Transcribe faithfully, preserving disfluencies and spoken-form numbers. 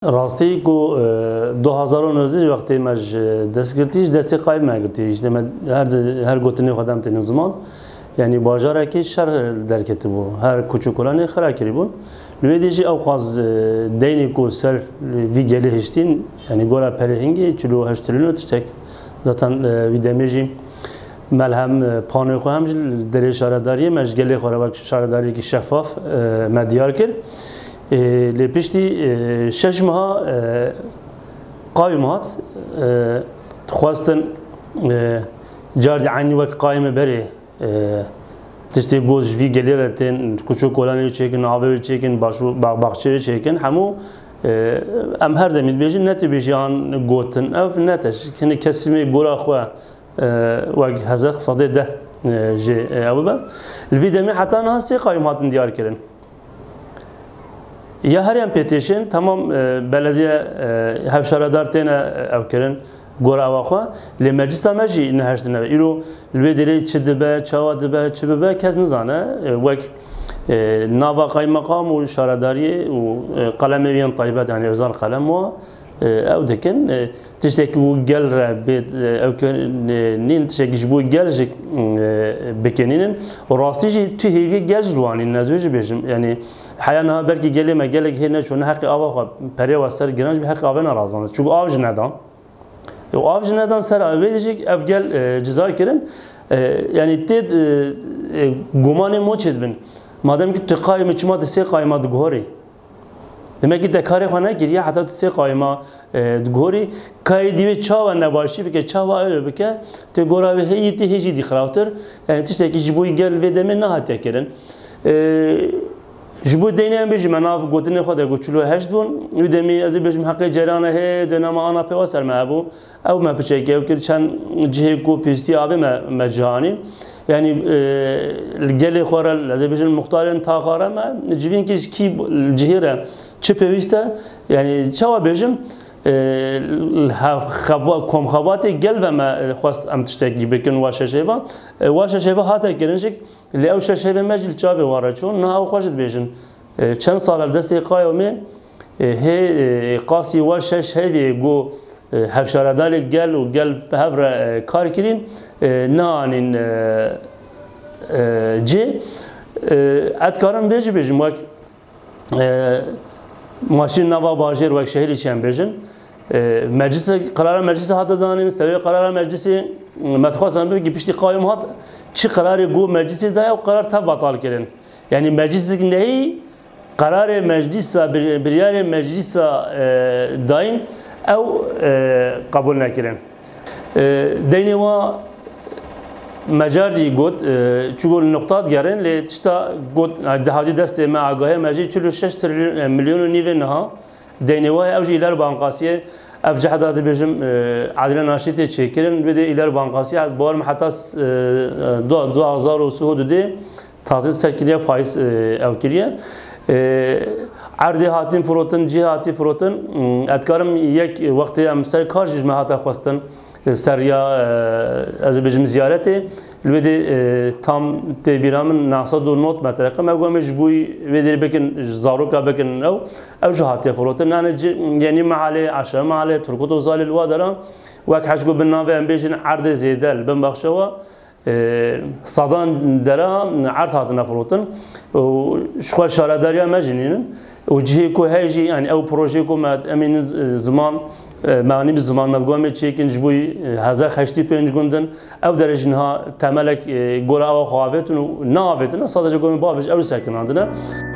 راستی کو دو هزار و نوزده وقتی مج دست گرتیش دستی قایم نگرتیش دم هر هر گوتنی خدام تن زمان یعنی بازار کی شر درکت بو هر کوچولانی خرا کری بو لودیجی او قاز دینی کو سر وی گله هشتین یعنی گورا پرهنگی چلو هشترینو تشک zaten videmeci melhem panoy xo hem derê şaredariye mecgelê xwe bak şaredariyekî şeffaf medyar kir lê piştî şeş meha qayim hat dixwastin carî eynî wek qayîmê berê tiştê got ji vî gelê re tên kûçûk kolanê çêkin avê çêkin baxçeyê çêkin hemû em her demî dibêjin netûbêjî an gotin ev neteş hinî kesimê gora xwe wek hezek sedê deh jê ew be li vî demê heta niha sê qayîm hatin diyar kirin ya her yan pêtêşin tamam belediye hevşaredar têne ew kirin gora ewa xwe lê meclisa me jî niheştine îro li wê derê çi dibe çawa dibe çi bibe kes nizane wek nava kaymakam û şaredariyê û qalemê yan taybet yani özel qalem wa ew dikin tiştekî wî gel re bê ew nîn tiştekî ji bo gel jî bikenînin rastî jî tu hêvî gel ji wanîn ez jî bêjim yani heya niha belkî gelê me gelek hê neçûne heqê ava xwe perê we ser giran jî heqê avê nerazane çû av ji nedan av ji nedan ser avê dijî ev gel ciza kirin yani tê gumanê moçê dibin madem ki tu qayma çima tu sê qayma digorî demek ki te karê xwe nekiriye heta tu sê qayma digorî kayê dîvê çawa nebaşî bike çawa ew bike tu gora wê heyî tê hêjî dîxrawtir yani tiştekî ji bo gel vê demê nehatiye kirin ji bo deynê em bêjim me nav gotinê xwe de çilo heşt bûn wî demê ez ê bêjim heqê cerane hê dênema ana pê we ser me hebû ew me piçeke ew kir çend cihê ku pîstî avê me me cihanî yani gelê xwe re ez ê bêjim muxtarên taxare me civîn kî ji kî cihê re çi pêwîst e yani çawa bêjim komxebatê gel ve me xwest em tiştekî bikin wa şeşêva wa şeşêva hate kirin jî lê ew şeşêvê me jî li çavê wa re çûn niha ew xwe jî dibêjin çend sal ev destê qayo me hê qasî wa şeş hêvê got hevşaredarê gel û gel hev re kar kirîn neanîn cê ez karim vê jî bêjim wek maşîn nava bajêr wek şehîrî çi em bêjin meclisa qarara meclisa hate danîn sevê qarara meclisê me dixwazim bibî piştî qayîm hat çi qararê got meclisê daye ew qarar tev betal kirin yani meclisek nehî qararê meclisa biryarê meclisa dayîn ew qebûl nekirin deynê wa mecar dî got çû nuqta digerin lê tişta got dihadî destê me agahê me jî çil û şeş milyon û nîvê niha deynê wa ew jî îler bankasiyê ev ciheda dibêjim Adile Naşî tê çêkirin wê dê îler bankasiyê ez bawer me heta du hezar û sih û dudê tazî serkiriya faiz ew kiriye erdê hatin firotin cî hatî firotin ez dikarim yek wextê em ser kar jî me hata xwestin seriya ez ê bêjim ziyaretê li wê dê tam tê bîra min neh sed û not metreqim ew got me ji bo wê derê bikin zaroka bikin ew ew jî hatiye firotin yani yenî mehalê eşe mehalê turgut û zalê li wa deran wek heş got bi navê em bêjin erdê zêde li bin bexşe we sadan dera erd hatine firotin û ji xwe şaredariya me jî nînin û cihê ku heye jî yani ew projeyê ku me em ê ziman معنی به زمان مفهوم چیکن جبوی هزار خشتی پنج گندن او درجه نه تملک گور او خواهد و نه آبیت نه صادق گویم بابش او سکن آدنه